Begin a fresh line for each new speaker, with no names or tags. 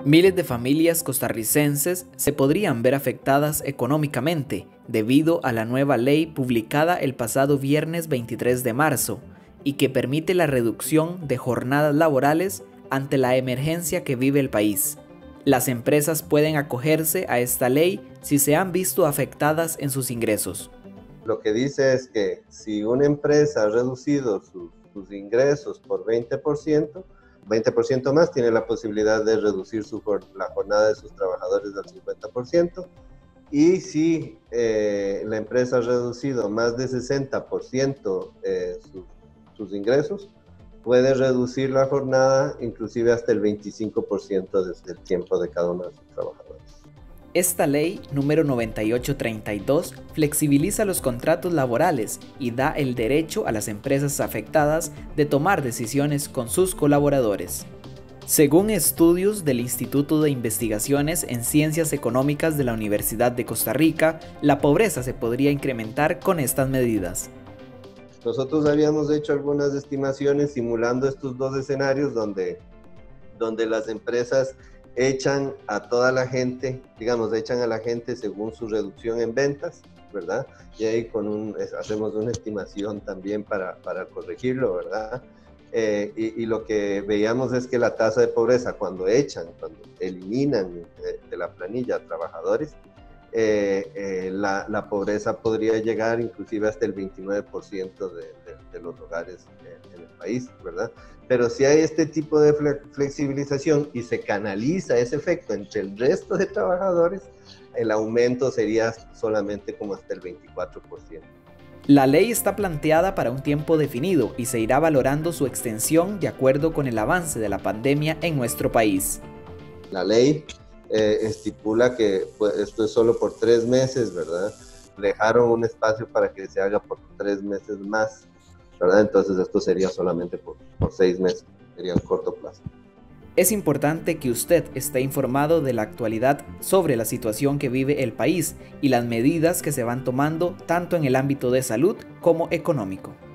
Miles de familias costarricenses se podrían ver afectadas económicamente debido a la nueva ley publicada el pasado viernes 23 de marzo y que permite la reducción de jornadas laborales ante la emergencia que vive el país. Las empresas pueden acogerse a esta ley si se han visto afectadas en sus ingresos.
Lo que dice es que si una empresa ha reducido sus ingresos por 20% más, tiene la posibilidad de reducir la jornada de sus trabajadores al 50%. Y si la empresa ha reducido más de 60% sus ingresos, puede reducir la jornada inclusive hasta el 25% desde el tiempo de cada uno de sus trabajadores.
Esta ley, número 9832, flexibiliza los contratos laborales y da el derecho a las empresas afectadas de tomar decisiones con sus colaboradores. Según estudios del Instituto de Investigaciones en Ciencias Económicas de la Universidad de Costa Rica, la pobreza se podría incrementar con estas medidas.
Nosotros habíamos hecho algunas estimaciones simulando estos dos escenarios donde las empresas echan a toda la gente, echan a la gente según su reducción en ventas, ¿verdad? Y ahí hacemos una estimación también para corregirlo, ¿verdad? Y lo que veíamos es que la tasa de pobreza cuando eliminan de la planilla a trabajadores, la pobreza podría llegar inclusive hasta el 29% de los hogares en el país, ¿verdad? Pero si hay este tipo de flexibilización y se canaliza ese efecto entre el resto de trabajadores, el aumento sería solamente como hasta el 24%.
La ley está planteada para un tiempo definido y se irá valorando su extensión de acuerdo con el avance de la pandemia en nuestro país.
La ley estipula que esto es solo por 3 meses, ¿verdad? Dejaron un espacio para que se haga por 3 meses más, ¿verdad? Entonces esto sería solamente por 6 meses, sería un corto plazo.
Es importante que usted esté informado de la actualidad sobre la situación que vive el país y las medidas que se van tomando tanto en el ámbito de salud como económico.